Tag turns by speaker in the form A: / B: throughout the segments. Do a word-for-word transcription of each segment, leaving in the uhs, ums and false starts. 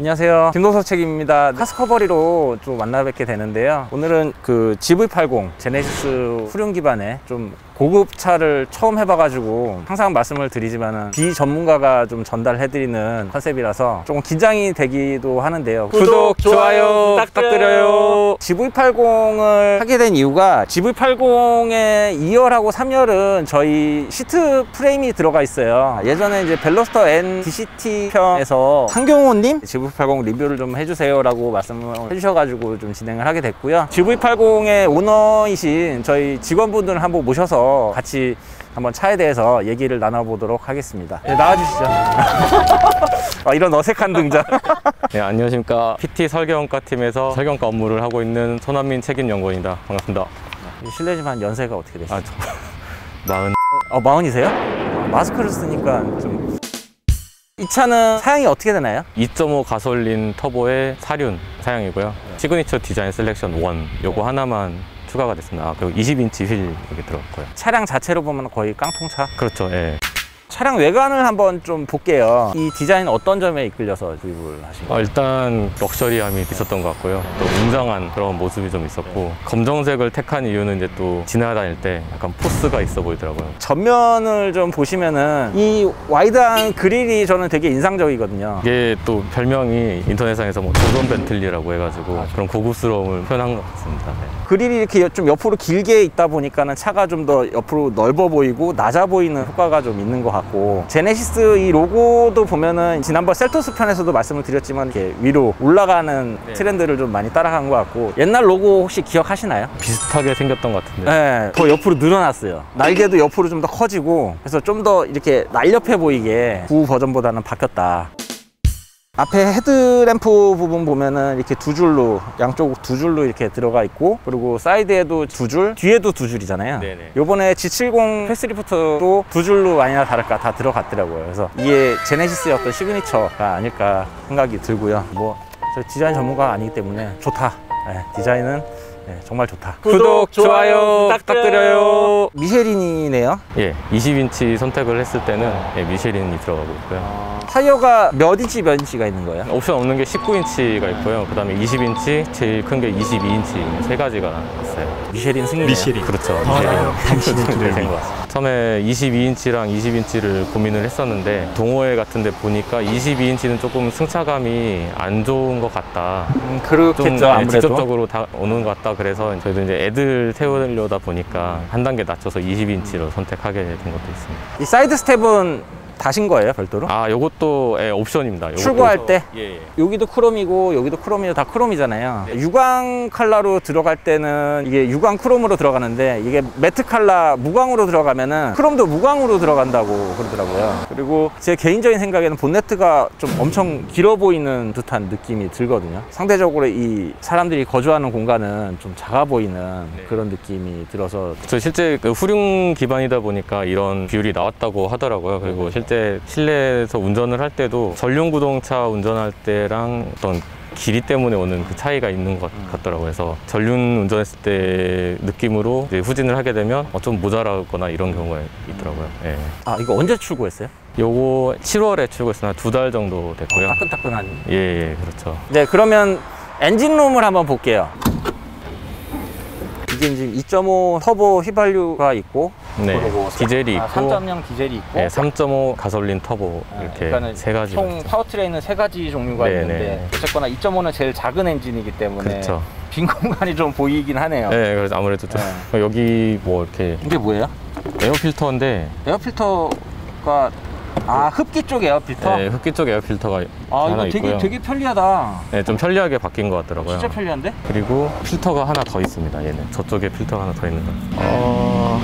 A: 안녕하세요, 김동석 책임입니다. 카스커버리로 좀 만나 뵙게 되는데요, 오늘은 그 지브이 팔십 제네시스 후륜 기반의 좀 고급 차를 처음 해봐가지고 항상 말씀을 드리지만은 비전문가가 좀 전달해드리는 컨셉이라서 조금 긴장이 되기도 하는데요. 구독, 구독 좋아요 부탁드려요. 지브이 팔십을 하게 된 이유가 지브이 팔십의 이 열하고 삼 열은 저희 시트 프레임이 들어가 있어요. 예전에 이제 벨로스터 N 디씨티 편에서 한경호님 지브이 팔십 리뷰를 좀 해주세요 라고 말씀을 해주셔가지고 좀 진행을 하게 됐고요. 지브이 팔십의 오너이신 저희 직원분들을 한번 모셔서 같이 한번 차에 대해서 얘기를 나눠보도록 하겠습니다. 네, 나와주시죠. 아, 이런 어색한 등장.
B: 네, 안녕하십니까. 피티 설계원가 팀에서 설계원가 업무를 하고 있는 손한민 책임연구원입니다. 반갑습니다.
A: 실례지만 연세가 어떻게 되시죠?
B: 아, 저... 마흔...
A: 어, 마흔이세요? 마스크를 쓰니까 좀... 이 차는 사양이 어떻게 되나요?
B: 이 점 오 가솔린 터보의 사륜 사양이고요. 시그니처 디자인 셀렉션 일 요거 하나만 추가가 됐습니다. 아, 그리고 이십 인치 휠 여기 들어갔고요.
A: 차량 자체로 보면 거의 깡통차?
B: 그렇죠. 예.
A: 차량 외관을 한번 좀 볼게요. 이 디자인 어떤 점에 이끌려서 구입을 하신 거예요?
B: 어, 일단 럭셔리함이 있었던 것 같고요. 또 웅장한 그런 모습이 좀 있었고, 검정색을 택한 이유는 이제 또 지나다닐 때 약간 포스가 있어 보이더라고요.
A: 전면을 좀 보시면은 이 와이드한 그릴이 저는 되게 인상적이거든요.
B: 이게 또 별명이 인터넷상에서 뭐 조던 벤틀리라고 해가지고
A: 아,
B: 그런 고급스러움을 표현한 것 같습니다. 네.
A: 그릴이 이렇게 좀 옆으로 길게 있다 보니까는 차가 좀 더 옆으로 넓어 보이고 낮아 보이는 효과가 좀 있는 것 같고, 제네시스 이 로고도 보면은 지난번 셀토스 편에서도 말씀을 드렸지만 이렇게 위로 올라가는 네. 트렌드를 좀 많이 따라간 것 같고, 옛날 로고 혹시 기억하시나요?
B: 비슷하게 생겼던 것 같은데.
A: 네, 더 옆으로 늘어났어요. 날개도 옆으로 좀 더 커지고, 그래서 좀 더 이렇게 날렵해 보이게 구 버전보다는 바뀌었다. 앞에 헤드램프 부분 보면은 이렇게 두 줄로, 양쪽 두 줄로 이렇게 들어가 있고, 그리고 사이드에도 두 줄, 뒤에도 두 줄이잖아요. 네네. 요번에 지 칠십 패스리프트도 두 줄로 아니나 다를까 다 들어갔더라고요. 그래서 이게 제네시스의 어떤 시그니처가 아닐까 생각이 들고요. 뭐 저 디자인 전문가가 아니기 때문에 좋다. 네, 디자인은 네, 정말 좋다. 구독, 좋아요 부탁드려요. 미쉐린이네요.
B: 예, 이십 인치 선택을 했을 때는 예, 미쉐린이 들어가고 있고요.
A: 아... 타이어가 몇 인치 몇 인치가 있는 거예요?
B: 옵션 없는 게 십구 인치가 있고요. 그 다음에 이십 인치, 제일 큰 게 이십이 인치 세 가지가 있어요.
A: 미쉐린 승리네요.
B: 미쉐린. 그렇죠.
A: 아,
B: 미쉐린. 당신의 된 것 같습니다. 처음에 이십이 인치랑 이십 인치를 고민을 했었는데, 동호회 같은 데 보니까 이십이 인치는 조금 승차감이 안 좋은 것 같다.
A: 음, 그렇겠죠.
B: 좀,
A: 아무래도.
B: 직접적으로 다 오는 것 같다. 그래서 저희도 이제 애들 태우려다 보니까 한 단계 낮춰서 이십 인치로 선택하게 된 것도 있습니다.
A: 이 사이드 스텝은 다신 거예요, 별도로?
B: 아, 요것도 예, 옵션입니다. 요것도.
A: 출고할 때?
B: 예, 예.
A: 여기도 크롬이고 여기도 크롬이고 다 크롬이잖아요. 네. 유광 컬러로 들어갈 때는 이게 유광 크롬으로 들어가는데, 이게 매트 컬러 무광으로 들어가면은 크롬도 무광으로 들어간다고 그러더라고요. 그리고 제 개인적인 생각에는 본네트가 좀 엄청 길어 보이는 듯한 느낌이 들거든요. 상대적으로 이 사람들이 거주하는 공간은 좀 작아 보이는 네. 그런 느낌이 들어서.
B: 저 실제 그 후륜 기반이다 보니까 이런 비율이 나왔다고 하더라고요. 그리고 네. 실제 실제 실내에서 운전을 할 때도 전륜구동차 운전할 때랑 어떤 길이 때문에 오는 그 차이가 있는 것 같더라고요. 그래서 전륜 운전했을 때 느낌으로 이제 후진을 하게 되면 좀 모자라거나 이런 경우가 있더라고요. 예.
A: 아, 이거 언제 출고했어요?
B: 요거 칠월에 출고했으나 두 달 정도 됐고요.
A: 어, 따끈따끈한.
B: 예, 예, 그렇죠.
A: 네, 그러면 엔진룸을 한번 볼게요. 이게 지금 이 점 오 터보 휘발유가 있고,
B: 네, 디젤이 있고,
A: 아, 삼 점 영 디젤이 있고,
B: 네, 삼 점 오 가솔린 터보 아, 이렇게 세 가지.
A: 총 파워트레인은 세 가지 종류가 네네. 있는데, 어쨌거나 이 점 오는 제일 작은 엔진이기 때문에 그렇죠. 빈 공간이 좀 보이긴 하네요.
B: 네, 그래서 아무래도 좀 네. 여기 뭐 이렇게
A: 이게 뭐예요?
B: 에어 필터인데,
A: 에어 필터가 아, 흡기 쪽 에어 필터?
B: 네, 흡기 쪽 에어 필터가
A: 아,
B: 하나
A: 이거 되게,
B: 있고요.
A: 되게 편리하다.
B: 네, 좀 편리하게 바뀐 것 같더라고요.
A: 진짜 편리한데?
B: 그리고 필터가 하나 더 있습니다. 얘는 저쪽에 필터가 하나 더 있는 거. 어...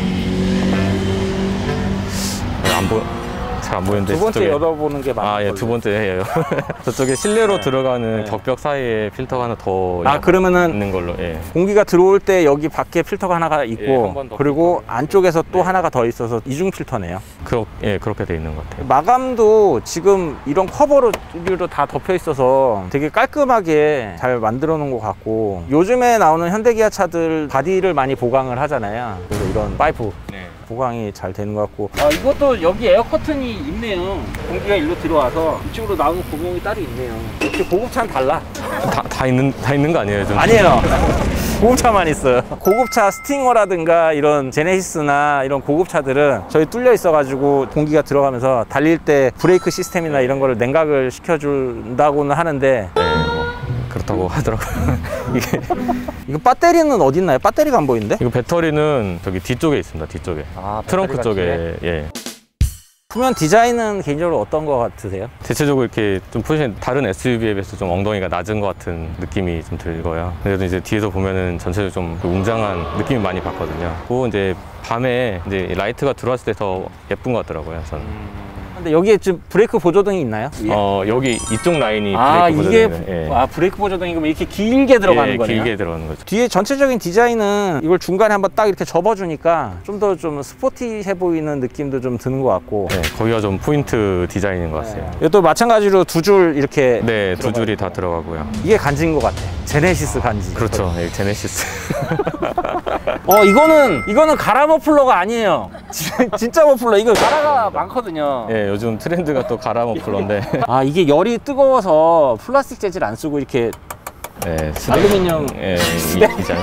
B: 안 보여. 잘 안 보이는데
A: 두 번째
B: 저쪽에...
A: 열어보는 게 맞는
B: 아, 예, 두 번째예요. 저쪽에 실내로
A: 네.
B: 들어가는
A: 네.
B: 격벽 사이에 필터가 하나 더
A: 아, 그러면은
B: 있는 걸로. 예.
A: 공기가 들어올 때 여기 밖에 필터가 하나가 있고,
B: 예,
A: 그리고 안쪽에서 또
B: 네.
A: 하나가 더 있어서 이중 필터네요.
B: 그렇, 예, 그렇게 돼 있는 것 같아요.
A: 마감도 지금 이런 커버로 다 덮여 있어서 되게 깔끔하게 잘 만들어 놓은 것 같고, 요즘에 나오는 현대기아 차들 바디를 많이 보강을 하잖아요. 그래서 이런 파이프
B: 네.
A: 보강이 잘 되는 것 같고. 아, 이것도 여기 에어 커튼이 있네요. 공기가 일로 들어와서 이쪽으로 나오는 구멍이 따로 있네요. 역시 고급차는 달라.
B: 다, 다 있는 다 있는 거 아니에요? 좀?
A: 아니에요. 고급차만 있어요. 고급차 스팅어라든가 이런 제네시스나 이런 고급차들은 저희 뚫려 있어가지고 공기가 들어가면서 달릴 때 브레이크 시스템이나 이런 거를 냉각을 시켜준다고는 하는데
B: 네, 뭐 그렇다고 하더라고요. 이게
A: 이거 배터리는 어디 있나요? 배터리가 안 보이는데?
B: 이거 배터리는 저기 뒤쪽에 있습니다. 뒤쪽에.
A: 아,
B: 트렁크 쪽에.
A: 뒤에?
B: 예.
A: 후면 디자인은 개인적으로 어떤 거 같으세요?
B: 대체적으로 이렇게 좀 포지션 다른 에스유브이에 비해서 좀 엉덩이가 낮은 것 같은 느낌이 좀 들고요. 그래도 이제 뒤에서 보면은 전체적으로 좀 웅장한 느낌이 많이 받거든요. 그리고 이제 밤에 이제 라이트가 들어왔을 때 더 예쁜 것 같더라고요. 저는.
A: 음... 근데 여기에 지금 브레이크 보조등이 있나요?
B: 어 여기 이쪽 라인이
A: 아,
B: 브레이크
A: 이게
B: 보조등이에요. 예.
A: 아, 브레이크 보조등이 그럼 이렇게 길게 들어가는
B: 예,
A: 거네요?
B: 길게 들어가는 거죠.
A: 뒤에 전체적인 디자인은 이걸 중간에 한번 딱 이렇게 접어주니까 좀 더 좀 스포티해 보이는 느낌도 좀 드는 것 같고.
B: 네, 거기가 좀 포인트 디자인인 것 같아요.
A: 네. 이것도 마찬가지로 두 줄 이렇게.
B: 네, 두 줄이 다 들어가고요.
A: 이게 간지인 것 같아. 제네시스 간지.
B: 그렇죠. 예, 제네시스.
A: 어, 이거는 이거는 가라 머플러가 아니에요. 진짜 머플러. 이거 가라가 많거든요.
B: 예, 요즘 트렌드가 또 가라 머플러인데.
A: 아, 이게 열이 뜨거워서 플라스틱 재질 안 쓰고 이렇게
B: 예,
A: 알루미늄
B: 예, 이 디자인.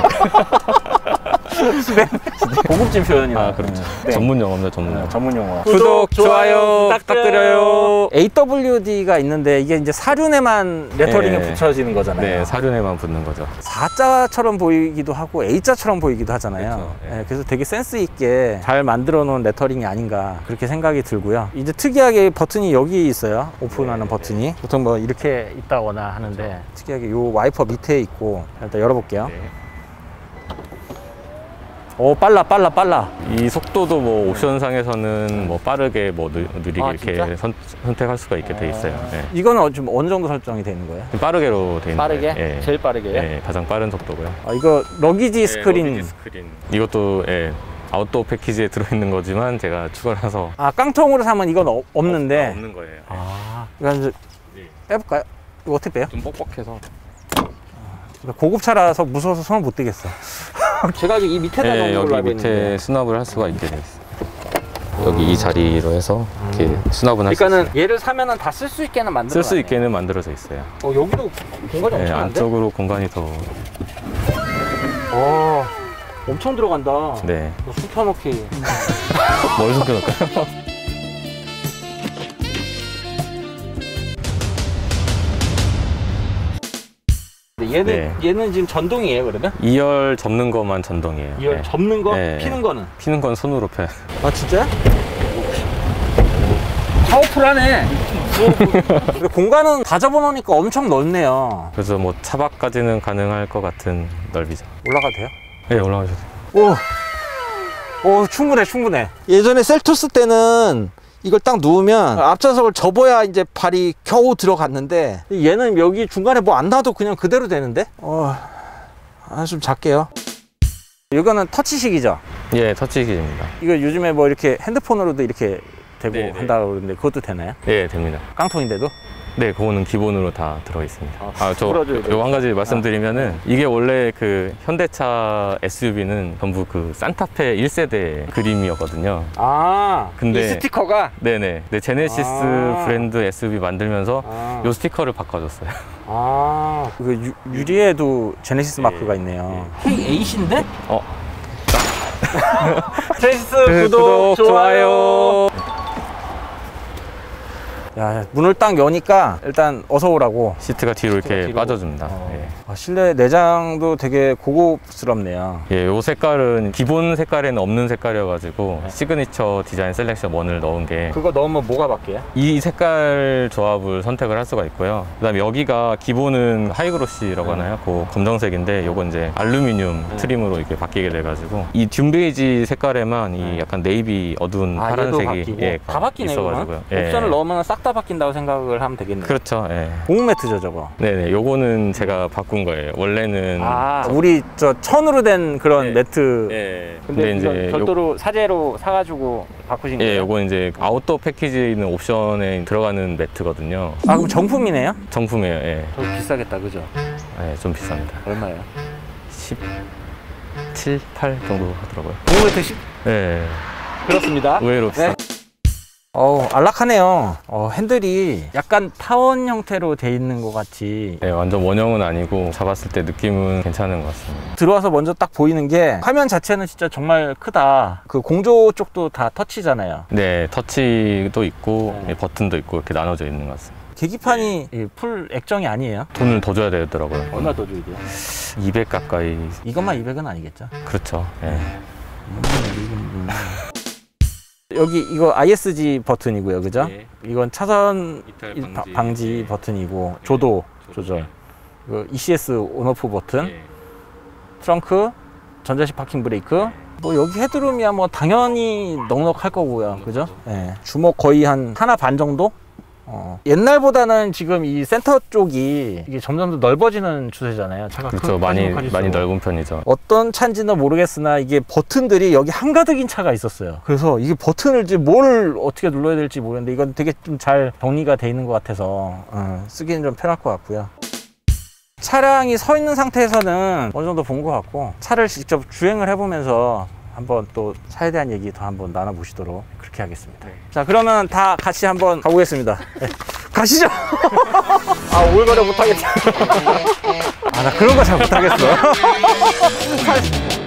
A: 고급진 표현이나.
B: 아, 그렇죠.
A: 네.
B: 전문 용어입니다, 전문 용어.
A: 전문 용어.
B: 구독, 좋아요 부탁드려요.
A: 에이더블유디가 있는데 이게 이제 사륜에만 레터링이
B: 네.
A: 붙여지는 거잖아요.
B: 네, 사륜에만 붙는 거죠.
A: 사자처럼 보이기도 하고 A자처럼 보이기도 하잖아요.
B: 그렇죠. 예.
A: 네, 그래서 되게 센스 있게 잘 만들어 놓은 레터링이 아닌가 그렇게 생각이 들고요. 이제 특이하게 버튼이 여기 있어요. 오픈하는
B: 네,
A: 버튼이. 보통 뭐 이렇게 있다거나 하는데 특이하게 요 와이퍼 밑에 있고. 일단 열어볼게요.
B: 네.
A: 오, 빨라 빨라 빨라.
B: 이 속도도 뭐 옵션상에서는 뭐 빠르게 뭐 느, 느리게
A: 아,
B: 이렇게
A: 진짜?
B: 선, 선택할 수가 있게 돼 있어요. 예.
A: 이거는 좀 어느 정도 설정이 되는 거예요?
B: 빠르게로 돼 있는
A: 빠르게?
B: 거예요. 예.
A: 제일 빠르게요?
B: 예, 가장 빠른 속도고요.
A: 아, 이거 러기지 스크린.
B: 네, 러기지 스크린. 이것도 예, 아웃도어 패키지에 들어있는 거지만 제가 추가를 해서
A: 아, 깡통으로 사면 이건 어, 없는데.
B: 없, 없는 거예요. 예.
A: 아, 이거 이제
B: 네.
A: 빼볼까요? 이거 어떻게 빼요?
B: 좀 뻑뻑해서.
A: 고급차라서 무서워서 손을 못 대겠어. 제가 이 밑에다
B: 예,
A: 넣는 걸로
B: 여기
A: 알고
B: 밑에
A: 있는데.
B: 수납을 할 수가 있게 돼 있어요. 여기 이 자리로 해서 이렇게 수납은 할 수
A: 그러니까는
B: 있어요.
A: 얘를 사면은 다 쓸 수 있게는 만들어.
B: 쓸 수 있게는 만들어져 있어요.
A: 어, 여기도 공간이
B: 예,
A: 엄청 많은데?
B: 안쪽으로 공간이 더.
A: 어, 엄청 들어간다.
B: 네.
A: 뭐 숨겨놓기.
B: 뭘 숨겨놓을까요?
A: 얘는
B: 네.
A: 얘는 지금 전동이에요, 그러면?
B: 이 열 접는 것만 전동이에요.
A: 이걸
B: 예.
A: 접는 거,
B: 예,
A: 피는
B: 예.
A: 거는?
B: 피는 건 손으로 펴요.
A: 아, 진짜? 파워풀하네. 근데 공간은 다 접어놓으니까 엄청 넓네요.
B: 그래서 뭐 차박까지는 가능할 것 같은 넓이죠.
A: 올라가도 돼요?
B: 네, 올라가셔도 돼요.
A: 오, 오, 충분해, 충분해. 예전에 셀토스 때는 이걸 딱 누우면 앞좌석을 접어야 이제 발이 겨우 들어갔는데 얘는 여기 중간에 뭐 안 놔도 그냥 그대로 되는데? 어, 아, 좀 작게요. 이거는 터치식이죠?
B: 예, 터치기입니다.
A: 이거 요즘에 뭐 이렇게 핸드폰으로도 이렇게 되고
B: 네, 네.
A: 한다고 그러는데 그것도 되나요?
B: 예, 됩니다.
A: 깡통인데도?
B: 네, 그거는 기본으로 다 들어 있습니다. 아, 저
A: 풀어줘야 돼요.
B: 요 한 가지 말씀드리면은 이게 원래 그 현대차 에스유브이는 전부 그 산타페 일 세대 그림이었거든요.
A: 아,
B: 근데-
A: 이 스티커가?
B: 네네. 네, 제네시스
A: 아.
B: 브랜드 에스유브이 만들면서
A: 아,
B: 요 스티커를 바꿔줬어요.
A: 아, 그 유, 유리에도 제네시스
B: 예,
A: 마크가 있네요. K 에잇인데?
B: 어,
A: 제네시스
B: 그
A: 구독,
B: 구독,
A: 좋아요. 야, 문을 딱 여니까 일단 어서 오라고.
B: 시트가 뒤로 이렇게
A: 뒤로.
B: 빠져줍니다.
A: 어.
B: 예.
A: 아, 실내 내장도 되게 고급스럽네요.
B: 예, 요 색깔은 기본 색깔에는 없는 색깔이어가지고
A: 네.
B: 시그니처 디자인 셀렉션 원을 넣은 게
A: 그거 넣으면 뭐가 바뀌어요?
B: 이 색깔 조합을 선택을 할 수가 있고요. 그다음에 여기가 기본은 하이그로시라고 하나요? 그 검정색인데 요건 이제 알루미늄
A: 네.
B: 트림으로 이렇게 바뀌게 돼가지고 이 듐 베이지 색깔에만 이
A: 네.
B: 약간 네이비 어두운
A: 아, 얘도
B: 파란색이
A: 바뀌고.
B: 예,
A: 다 바뀌네,
B: 있어가지고요.
A: 그러면?
B: 예.
A: 옵션을 넣으면 싹 다 바뀐다고 생각을 하면 되겠네요.
B: 그렇죠. 예.
A: 고무 매트죠, 저거.
B: 네네. 요거는 제가 바꾼 거예요. 원래는
A: 아, 우리 저 천으로 된 그런
B: 네.
A: 매트.
B: 예.
A: 근데,
B: 근데 이제 요-
A: 별도로 사제로 사가지고 바꾸신
B: 예,
A: 거예요?
B: 요건 이제 아웃도어 패키지에 있는 옵션에 들어가는 매트거든요.
A: 아, 그럼 정품이네요?
B: 정품이에요. 예.
A: 더 비싸겠다, 그죠?
B: 예, 좀 비쌉니다.
A: 얼마예요?
B: 십칠, 팔 정도 하더라고요.
A: 고무 매트 십?
B: 예.
C: 그렇습니다.
B: 의외로 비싼.
C: 네.
A: 어 안락하네요. 어, 핸들이 약간 타원 형태로 돼 있는 것 같이.
B: 네, 완전 원형은 아니고 잡았을 때 느낌은 괜찮은 것 같습니다.
A: 들어와서 먼저 딱 보이는 게 화면 자체는 진짜 정말 크다. 그 공조 쪽도 다 터치잖아요.
B: 네, 터치도 있고
A: 네.
B: 예, 버튼도 있고 이렇게 나눠져 있는 것 같습니다.
A: 계기판이 이 풀 액정이 아니에요.
B: 돈을 더 줘야 되더라고요.
C: 얼마 더 줘야 돼요?
B: 이백 가까이.
A: 이것만 이백은 아니겠죠.
B: 그렇죠. 예.
A: 여기 이거 아이에스지 버튼이고요, 그죠?
C: 네.
A: 이건 차선
B: 이탈
A: 일-
B: 방지.
A: 방지
B: 네.
A: 버튼이고 조도 조절. 이거 이씨에스 온오프 버튼,
B: 예.
A: 트렁크, 전자식 파킹 브레이크. 뭐 여기 헤드룸이야 뭐 당연히 넉넉할 거고요, 그죠? 예. 주먹 거의 한 하나 반 정도? 어. 옛날보다는 지금 이 센터 쪽이 이게 점점 더 넓어지는 추세잖아요. 차가
B: 그렇죠.
A: 큰-
B: 많이
A: 커지면 커질수록.
B: 많이 넓은 편이죠.
A: 어떤 차인지는 모르겠으나 이게 버튼들이 여기 한가득인 차가 있었어요. 그래서 이게 버튼을 이제 뭘 어떻게 눌러야 될지 모르겠는데 이건 되게 좀 잘 정리가 돼 있는 것 같아서 어, 쓰기는 좀 편할 것 같고요. 차량이 서 있는 상태에서는 어느 정도 본 것 같고 차를 직접 주행을 해보면서 한번 또 차에 대한 얘기 더 한번 나눠보시도록 그렇게 하겠습니다. 자, 그러면 다 같이 한번 가보겠습니다. 네. 가시죠. 아, 오글거려 못하겠다. 아, 나 그런 거 잘 못하겠어.